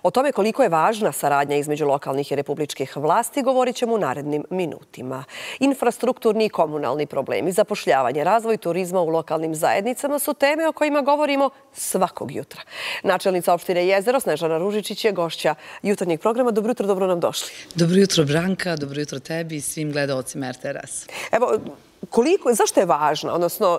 O tome koliko je važna saradnja između lokalnih i republičkih vlasti govorit ćemo u narednim minutima. Infrastrukturni i komunalni problemi, zapošljavanje, razvoj turizma u lokalnim zajednicama su teme o kojima govorimo svakog jutra. Načelnica opštine Jezero, Snežana Ružičić, je gošća jutarnjeg programa. Dobro jutro, dobro nam došli. Dobro jutro, Branka, dobro jutro tebi i svim gledaocima RTS. Evo, zašto je važna, odnosno,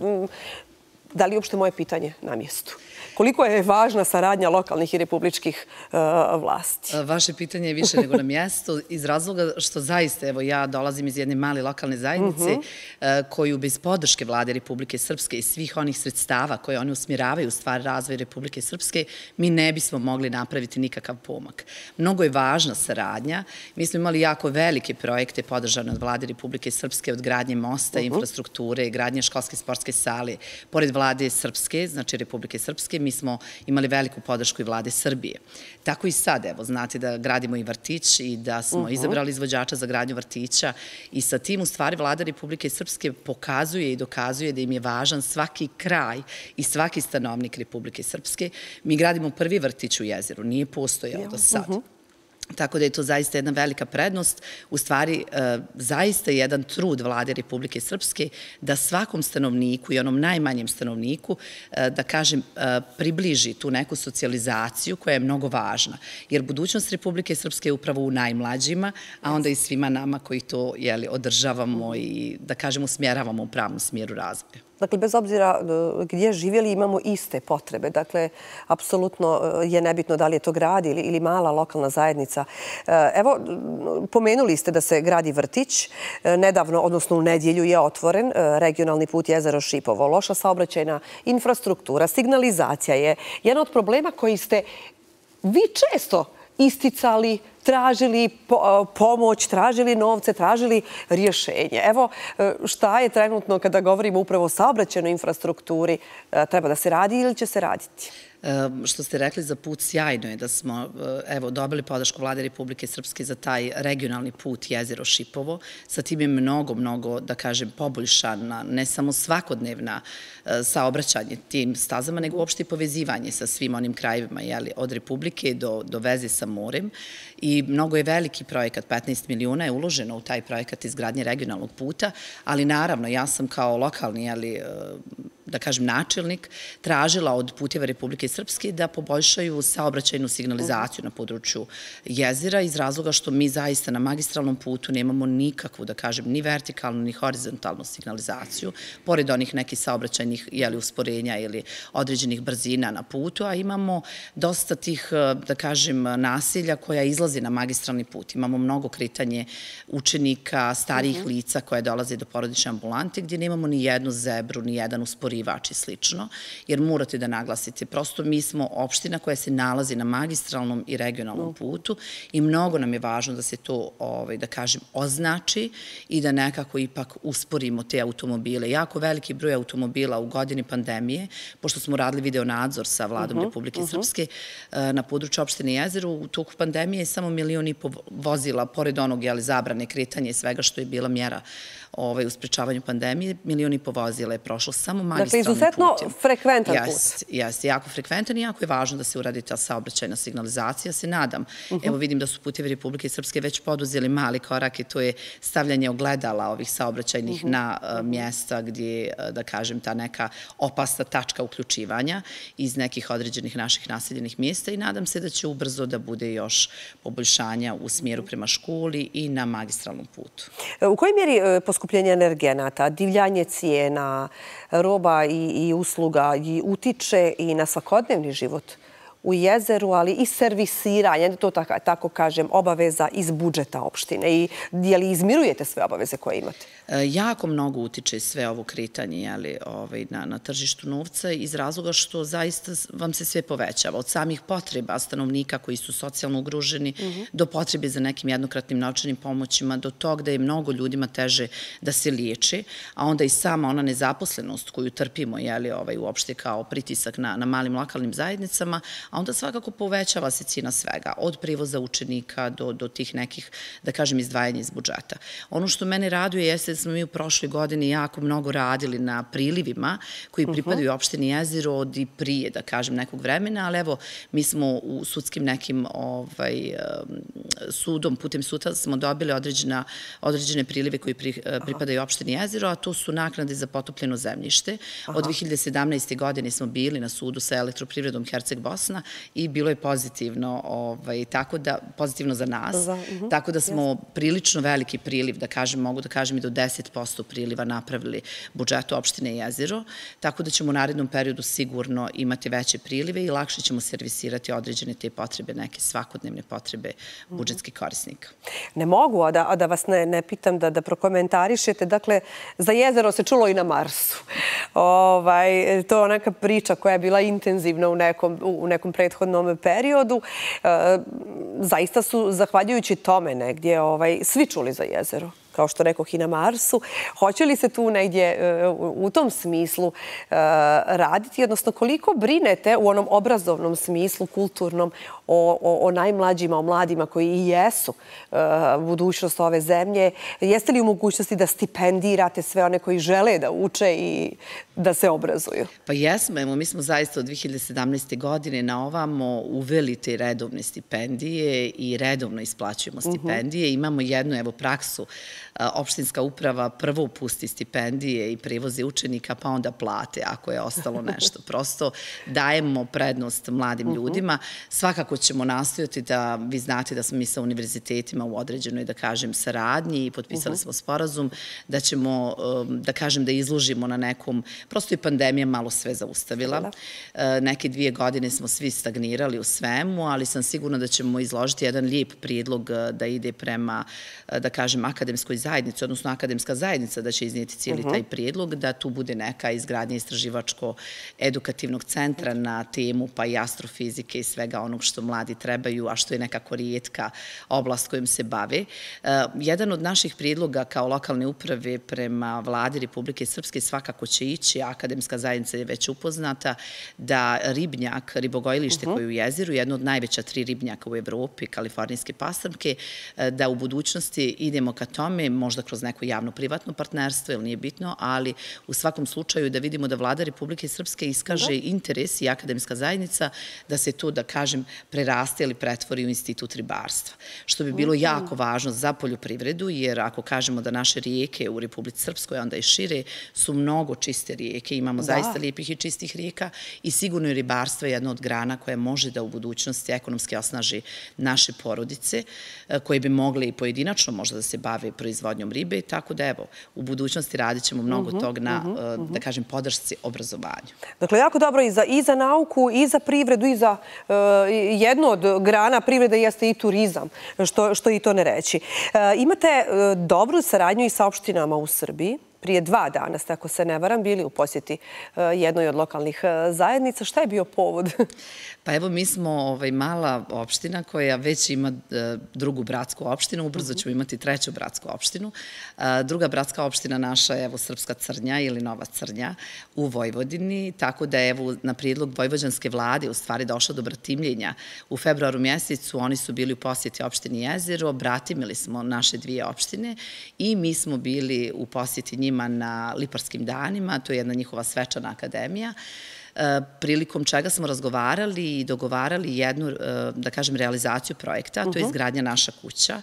da li je uopšte moje pitanje na mjestu? Koliko je važna saradnja lokalnih i republičkih vlasti? Vaše pitanje je više nego na mjestu iz razloga što zaista, evo ja dolazim iz jedne male lokalne zajednice koju bez podrške Vlade Republike Srpske i svih onih sredstava koje oni usmjeravaju u stvari razvoj Republike Srpske, mi ne bismo mogli napraviti nikakav pomak. Mnogo je važna saradnja. Mi smo imali jako velike projekte podržane od Vlade Republike Srpske, od gradnje mosta, infrastrukture, gradnje školske sportske sale, pored Vlade Srpske, znači Republike Srpske, mi smo imali veliku podršku i Vlade Srbije. Tako i sad, evo, znate da gradimo i vrtić i da smo izabrali izvođača za gradnju vrtića i sa tim u stvari Vlada Republike Srpske pokazuje i dokazuje da im je važan svaki kraj i svaki stanovnik Republike Srpske. Mi gradimo prvi vrtić u Jezeru, nije postojao do sad. Tako da je to zaista jedna velika prednost, u stvari zaista jedan trud Vlade Republike Srpske da svakom stanovniku i onom najmanjem stanovniku, da kažem, približi tu neku socijalizaciju koja je mnogo važna. Jer budućnost Republike Srpske je upravo u najmlađima, a onda i svima nama koji to održavamo i, da kažem, usmjeravamo u pravom smjeru razvoja. Dakle, bez obzira gdje živjeli, imamo iste potrebe. Dakle, apsolutno je nebitno da li je to grad ili mala lokalna zajednica. Evo, pomenuli ste da se gradi vrtić. Nedavno, odnosno u nedjelju, je otvoren regionalni put Jezero-Šipovo. Loša saobraćajna infrastruktura, signalizacija je jedan od problema koji ste vi često isticali, tražili pomoć, tražili novce, tražili rješenje. Evo, šta je trenutno kada govorimo upravo o saobraćajnoj infrastrukturi, treba da se radi ili će se raditi? Što ste rekli za put, sjajno je da smo dobili podršku Vlade Republike Srpske za taj regionalni put Jezero-Šipovo. Sa tim je mnogo, da kažem, poboljšana ne samo svakodnevna saobraćanje tim stazama, nego uopšte i povezivanje sa svim onim krajevima od Republike do veze sa morem. I mnogo je veliki projekat, 15 miliona je uloženo u taj projekat izgradnje regionalnog puta, ali naravno ja sam kao lokalni, da kažem, načelnik, tražila od Puteva Republike Srpske da poboljšaju saobraćajnu signalizaciju na području jezera iz razloga što mi zaista na magistralnom putu nemamo nikakvu, da kažem, ni vertikalnu, ni horizontalnu signalizaciju, pored onih nekih saobraćajnih usporenja ili određenih brzina na putu, a imamo dosta tih, da kažem, naselja koja izlazi na magistralni put. Imamo mnogo kretanje učenika, starijih lica koje dolaze do porodične ambulante, gdje nemamo ni jednu zebru, ni jedan usporivač i slično, jer morate da naglasite, prosto mi smo opština koja se nalazi na magistralnom i regionalnom putu i mnogo nam je važno da se to, da kažem, označi i da nekako ipak usporimo te automobile. Jako veliki broj automobila u godini pandemije, pošto smo radili video nadzor sa Vladom Republike Srpske na području opštine Jezero, u toku pandemije je samo 1,5 miliona vozila, pored onog zabrane kretanja i svega što je bila mjera u sprečavanju pandemije, 1,5 miliona vozila je prošlo samo magistralnim putem. Dakle, izuzetno frekventan put. Jeste, jako frekventan i jako je važno da se uradi ta saobraćajna signalizacija. Se nadam, evo vidim da su Putevi Republike Srpske već poduzeli mali korak i to je stavljanje ogledala ovih saobraćajnih na mjesta gdje, da kažem, ta neka opasna tačka uključivanja iz nekih određenih naših naseljenih mjesta i nadam se da će ubrzo da bude još poboljšanja u smjeru prema školi i na magistralnom putu. U kojoj mjeri poskupljenje energenata, divljanje cijena, roba i usluga utiče i na svakodnevni život u Jezeru, ali i servisiranje, to tako kažem, obaveza iz budžeta opštine? I je li izmirujete sve obaveze koje imate? Jako mnogo utiče sve ovo kretanje na tržištu novca iz razloga što zaista vam se sve povećava. Od samih potreba stanovnika koji su socijalno ugroženi do potrebe za nekim jednokratnim novčanim pomoćima, do tog da je mnogo ljudima teže da se liječe, a onda i sama ona nezaposlenost koju trpimo uopšte kao pritisak na malim lokalnim zajednicama, a onda svakako povećava se cijena svega, od prijevoza učenika do tih nekih, da kažem, izdvajanja iz budžeta. Ono što mene raduje jeste smo mi u prošloj godini jako mnogo radili na prilivima koji pripadaju opštini Jezero od i prije, da kažem, nekog vremena, ali evo, mi smo u sudskim nekim sudom, putem suda smo dobili određene prilive koji pripadaju opštini Jezero, a to su naknade za potopljeno zemljište. Od 2017. godine smo bili na sudu sa Elektroprivredom Herceg-Bosna i bilo je pozitivno, pozitivno za nas, tako da smo prilično veliki priliv, da kažem, mogu da kažem i do 10% priliva napravili budžetu opštine Jezero, tako da ćemo u narednom periodu sigurno imati veće prilive i lakše ćemo servisirati određene te potrebe, neke svakodnevne potrebe budžetskih korisnika. Ne mogu, a da vas ne pitam da prokomentarišete. Dakle, za jezero se čulo i na Marsu. To je neka priča koja je bila intenzivna u nekom prethodnom periodu. Zaista su, zahvaljujući tome negdje, svi čuli za jezero, kao što rekoh i na Marsu. Hoće li se tu negdje u tom smislu raditi, odnosno koliko brinete u onom obrazovnom smislu, kulturnom, o najmlađima, o mladima koji i jesu budućnost ove zemlje? Jeste li u mogućnosti da stipendirate sve one koji žele da uče i da se obrazuju? Pa jesmo, evo, mi smo zaista od 2017. godine na ovamo uveli te redovne stipendije i redovno isplaćujemo stipendije. Imamo jednu, evo, praksu. Opštinska uprava prvo pusti stipendije i prevoze učenika, pa onda plate ako je ostalo nešto. Prosto dajemo prednost mladim ljudima. Svakako ćemo nastojati da, vi znate da smo mi sa univerzitetima u određenoj, da kažem, saradnji i potpisali smo sporazum da ćemo, da kažem, da izložimo na nekom, prosto i pandemija malo sve zaustavila. Neke 2 godine smo svi stagnirali u svemu, ali sam sigurna da ćemo izložiti jedan lijep prijedlog da ide prema, da kažem, akademskoj zajednici, odnosno akademska zajednica da će iznijeti cijeli taj prijedlog, da tu bude neka izgradnja istraživačko-edukativnog centra na temu pa i astrofizike i svega onog što mladi trebaju, a što je nekako rijetka oblast kojom se bave. Jedan od naših prijedloga kao lokalne uprave prema vladi Republike Srpske svakako će ići, a akademska zajednica je već upoznata, da ribnjak, ribogojilište koje je u jezeru, jedno od najveća 3 ribnjaka u Evropi, kalifornijske pastrmke, da u budućnosti idemo ka tome, možda kroz neko javno-privatno partnerstvo, ili nije bitno, ali u svakom slučaju da vidimo da vlada Republike Srpske iskaže interes i akademska zajednica da se to, da kažem, preraste ili pretvori u institut ribarstva. Što bi bilo jako važno za poljoprivredu, jer ako kažemo da naše rijeke u Republici Srpskoj, onda i šire, su mnogo čiste rijeke, imamo zaista lijepih i čistih rijeka i sigurno je ribarstvo jedna od grana koja može da u budućnosti ekonomski osnaži naše porodice, koje bi mogli i pojedinačno možda da se bave proizvodnjom ribe, tako da evo, u budućnosti radit ćemo mnogo tog na, da kažem, podršci obrazovanju. Dakle, jako dobro i za nauku, i za privredu, i za jednu od grana privrede jeste i turizam, što i to ne reći. Imate dobru saradnju i sa opštinama u Srbiji. Prije 2 dana ste, ako se ne varam, bili u posjeti jednoj od lokalnih zajednica. Šta je bio povod? Pa evo, mi smo mala opština koja već ima drugu bratsku opštinu, ubrzo ćemo imati 3. bratsku opštinu. Druga bratska opština naša je, evo, Srpska Crnja ili Nova Crnja u Vojvodini, tako da je, evo, na prijedlog vojvođanske vlade u stvari došlo do bratimljenja. U februaru mjesecu oni su bili u posjeti opštini Jezero, bratimili smo naše 2 opštine i mi smo bili u posjeti njima na Liparskim danima, to je jedna njihova svečana akademija, prilikom čega smo razgovarali i dogovarali jednu, da kažem, realizaciju projekta, to je izgradnja Naša kuća.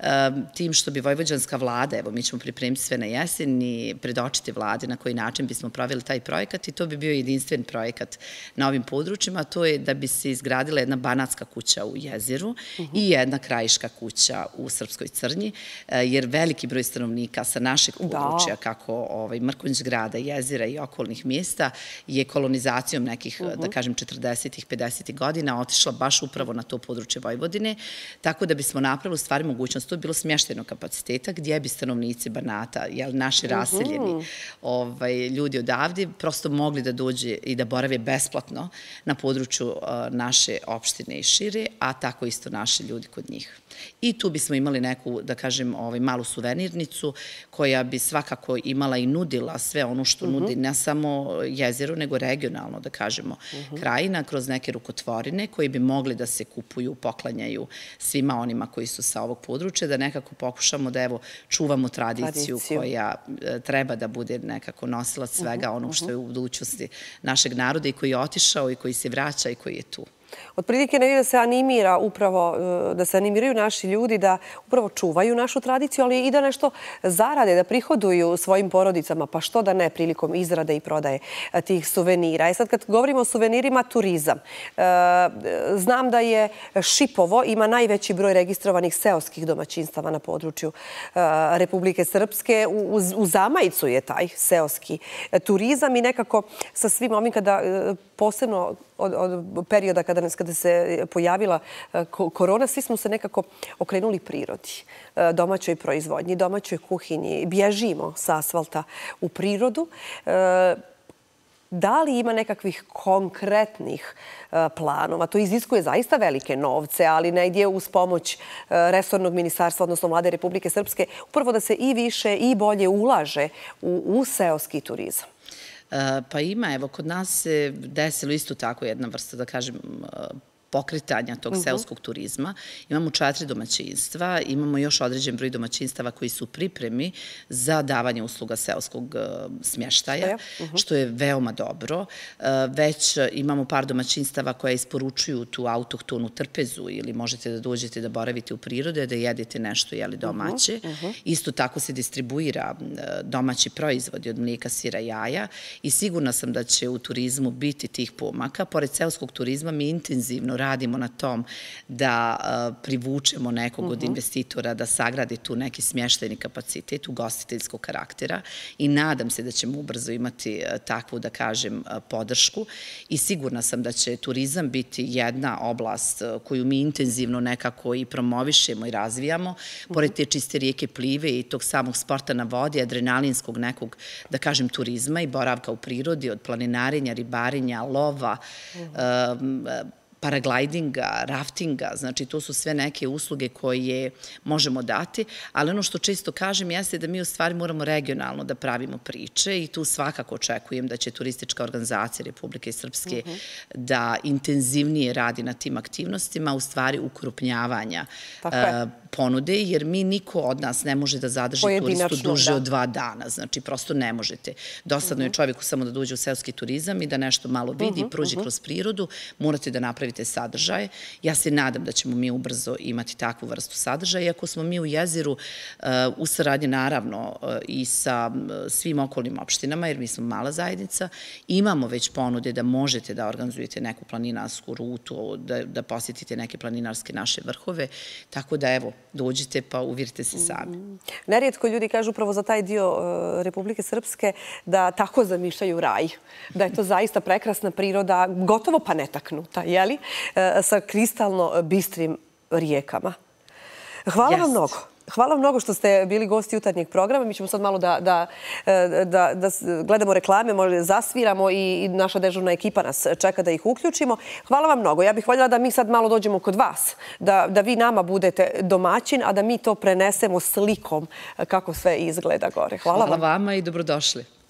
Tim što bi vojvođanska vlada, evo, mi ćemo pripremiti sve na jesen i predočiti vladi na koji način bismo proveli taj projekat i to bi bio jedinstven projekat na ovim područjima, to je da bi se izgradila jedna banatska kuća u Jezeru i jedna krajiška kuća u Srpskoj Crnji, jer veliki broj stanovnika sa našeg područja, kako Mrkonjić grada, Jezera i okolnih mjesta, je kolonizacija nekih, da kažem, 40-ih, 50-ih godina otišla baš upravo na to područje Vojvodine, tako da bismo napravili u stvari mogućnost, to je bilo smještajnog kapaciteta, gdje bi stanovnici Banata, naši raseljeni ljudi odavde, prosto mogli da dođe i da borave besplatno na području naše opštine i šire, a tako isto naši ljudi kod njih. I tu bismo imali neku, da kažem, malu suvenirnicu koja bi svakako imala i nudila sve ono što nudi ne samo Jezero, nego regionalno regionalno, da kažemo, krajina, kroz neke rukotvorine koji bi mogli da se kupuju, poklanjaju svima onima koji su sa ovog područja, da nekako pokušamo da čuvamo tradiciju koja treba da bude nekako nosilac svega onog što je u budućnosti našeg naroda i koji je otišao i koji se vraća i koji je tu. Otprilike negdje da se animira upravo, da se animiraju naši ljudi da upravo čuvaju našu tradiciju, ali i da nešto zarade, da prihoduju svojim porodicama, pa što da ne prilikom izrade i prodaje tih suvenira. Sad kad govorimo o suvenirima, turizam. Znam da je Šipovo ima najveći broj registrovanih seoskih domaćinstava na području Republike Srpske. U zamajcu je taj seoski turizam i nekako sa svim ovim kada posebno od perioda kada se pojavila korona, svi smo se nekako okrenuli prirodi, domaćoj proizvodnji, domaćoj kuhinji. Bježimo sa asfalta u prirodu. Da li ima nekakvih konkretnih planova? To iziskuje zaista velike novce, ali negdje uz pomoć resornog ministarstva, odnosno Vlade Republike Srpske, upravo da se i više i bolje ulaže u seoski turizam. Pa ima, evo, kod nas se desilo isto tako jedna vrsta, da kažem, pokretanja tog seoskog turizma. Imamo 4 domaćinstva, imamo još određen broj domaćinstava koji su u pripremi za davanje usluga seoskog smještaja, što je veoma dobro. Već imamo par domaćinstava koja isporučuju tu autohtonu trpezu ili možete da dođete da boravite u prirode, da jedete nešto domaće. Isto tako se distribuira domaći proizvodi od mlijeka, sira, jaja i sigurna sam da će u turizmu biti tih pomaka. Pored seoskog turizma mi intenzivno radimo na tom da privučemo nekog od investitora da sagradi tu neki smještajni kapacitet ugostiteljskog karaktera i nadam se da ćemo ubrzo imati takvu, da kažem, podršku i sigurna sam da će turizam biti jedna oblast koju mi intenzivno nekako i promovišemo i razvijamo. Pored te čiste rijeke Plive i tog samog sporta na vodi, adrenalinskog nekog, da kažem, turizma i boravka u prirodi, od planinarenja, ribarenja, lova, paraglidinga, raftinga, znači to su sve neke usluge koje možemo dati, ali ono što često kažem jeste da mi u stvari moramo regionalno da pravimo priče i tu svakako očekujem da će turistička organizacija Republike Srpske da intenzivnije radi na tim aktivnostima, u stvari ukrupnjavanja ponude, jer mi niko od nas ne može da zadrži turistu duže od 2 dana, znači prosto ne možete. Dosadno je čovjeku samo da dođe u seoski turizam i da nešto malo vidi i prođe kroz prirodu, morate da napravite sadržaje. Ja se nadam da ćemo mi ubrzo imati takvu vrstu sadržaja, iako smo mi u jeziru u saradnji naravno i sa svim okolnim opštinama, jer mi smo mala zajednica, imamo već ponude da možete da organizujete neku planinarsku rutu, da posjetite neke planinarske naše vrhove, tako da evo, dođite pa uvjerite se sami. Nerijetko ljudi kažu upravo za taj dio Republike Srpske da tako zamišljaju raj, da je to zaista prekrasna priroda, gotovo pa netaknuta, jeli? Sa kristalno bistrim rijekama. Hvala vam mnogo. Hvala vam mnogo što ste bili gosti jutarnjeg programa. Mi ćemo sad malo da gledamo reklame, možda zasviramo i naša dežurna ekipa nas čeka da ih uključimo. Hvala vam mnogo. Ja bih voljela da mi sad malo dođemo kod vas, da vi nama budete domaćin, a da mi to prenesemo slikom kako sve izgleda gore. Hvala vam. Hvala vama i dobrodošli.